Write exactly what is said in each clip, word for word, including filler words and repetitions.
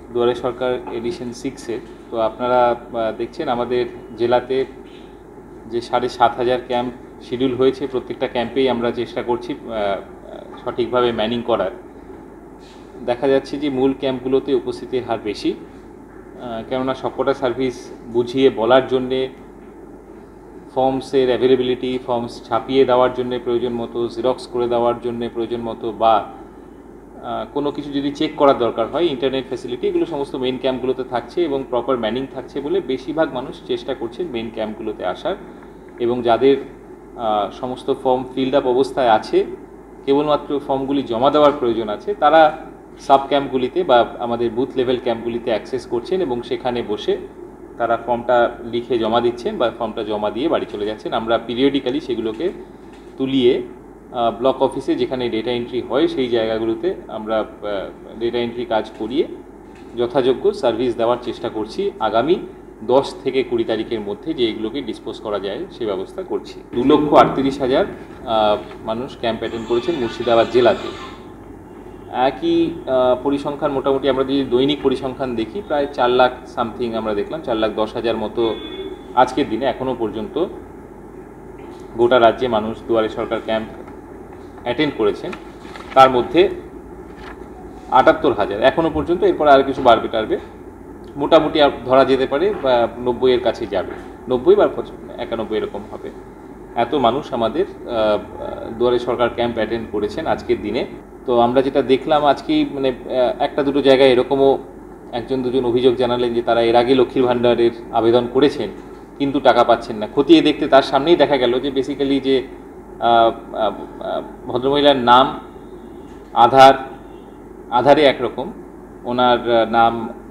দুয়ারে সরকার এডিশন সিক্সের। তো আপনারা দেখছেন আমাদের জেলাতে যে সাড়ে সাত হাজার ক্যাম্প শিডিউল হয়েছে, প্রত্যেকটা ক্যাম্পেই আমরা চেষ্টা করছি সঠিকভাবে ম্যানিং করার। দেখা যাচ্ছে যে মূল ক্যাম্পগুলোতে উপস্থিতির হার বেশি, কেননা সবকটা সার্ভিস বুঝিয়ে বলার জন্যে, ফর্মসের অ্যাভেলেবিলিটি, ফর্মস ছাপিয়ে দেওয়ার জন্যে প্রয়োজন মতো, জেরক্স করে দেওয়ার জন্যে প্রয়োজন মতো, বা কোনো কিছু যদি চেক করার দরকার হয়, ইন্টারনেট ফ্যাসিলিটি, এগুলো সমস্ত মেইন ক্যাম্পগুলোতে থাকছে এবং প্রপার ম্যানিং থাকছে বলে বেশিরভাগ মানুষ চেষ্টা করছেন মেইন ক্যাম্পগুলোতে আসার। এবং যাদের সমস্ত ফর্ম ফিল্ড আপ অবস্থায় আছে, কেবলমাত্র ফর্মগুলি জমা দেওয়ার প্রয়োজন আছে, তারা সাব ক্যাম্পগুলিতে বা আমাদের বুথ লেভেল ক্যাম্পগুলিতে অ্যাক্সেস করছেন এবং সেখানে বসে তারা ফর্মটা লিখে জমা দিচ্ছেন বা ফর্মটা জমা দিয়ে বাড়ি চলে যাচ্ছেন। আমরা পিরিয়ডিক্যালি সেগুলোকে তুলিয়ে ব্লক অফিসে যেখানে ডেটা এন্ট্রি হয় সেই জায়গাগুলোতে আমরা ডেটা এন্ট্রি কাজ করিয়ে যথাযোগ্য সার্ভিস দেওয়ার চেষ্টা করছি। আগামী দশ থেকে কুড়ি তারিখের মধ্যে যে এগুলোকে ডিসপোজ করা যায় সেই ব্যবস্থা করছি। দু লক্ষ আটত্রিশ হাজার মানুষ ক্যাম্প অ্যাটেন্ড করেছেন মুর্শিদাবাদ জেলাতে। একই পরিসংখ্যান মোটামুটি আমরা যদি দৈনিক পরিসংখ্যান দেখি, প্রায় চার লাখ সামথিং আমরা দেখলাম, চার লাখ দশ হাজার মতো আজকের দিনে এখনও পর্যন্ত গোটা রাজ্যে মানুষ দুয়ারে সরকার ক্যাম্প অ্যাটেন্ড করেছেন। তার মধ্যে আটাত্তর হাজার এখনও পর্যন্ত, এরপর আর কিছু বাড়বে টাড়বে, মোটামুটি ধরা যেতে পারে বা নব্বইয়ের কাছে যাবে, নব্বই বা একানব্বই এরকম হবে। এত মানুষ আমাদের দুয়ারে সরকার ক্যাম্প অ্যাটেন্ড করেছেন আজকের দিনে। তো আমরা যেটা দেখলাম আজকেই, মানে একটা দুটো জায়গায় এরকমও একজন দুজন অভিযোগ জানালেন যে তারা এর আগে লক্ষ্মীর ভাণ্ডারের আবেদন করেছেন কিন্তু টাকা পাচ্ছেন না। খতিয়ে দেখতে তার সামনেই দেখা গেল যে বেসিক্যালি যে ভদ্রমহিলার নাম আধার আধারে একরকম, ওনার নাম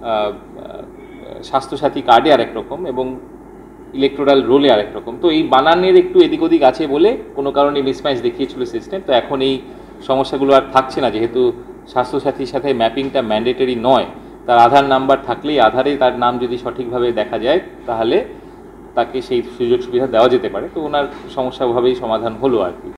স্বাস্থ্যসাথী কার্ডে আরেক রকম এবং ইলেকটোরাল রোলে আরেক রকম। তো এই বানানের একটু এদিক ওদিক আছে বলে কোনো কারণে মিসম্যাচ দেখিয়েছিল সিস্টেম। তো এখন এই সমস্যাগুলো আর থাকছে না, যেহেতু স্বাস্থ্যসাথীর সাথে ম্যাপিংটা ম্যান্ডেটরি নয়। তার আধার নাম্বার থাকলেই, আধারে তার নাম যদি সঠিকভাবে দেখা যায় তাহলে তাকে সেই সুযোগ সুবিধা দেওয়া যেতে পারে। তো ওনার সমস্যা ওভাবেই সমাধান হলো আর কি।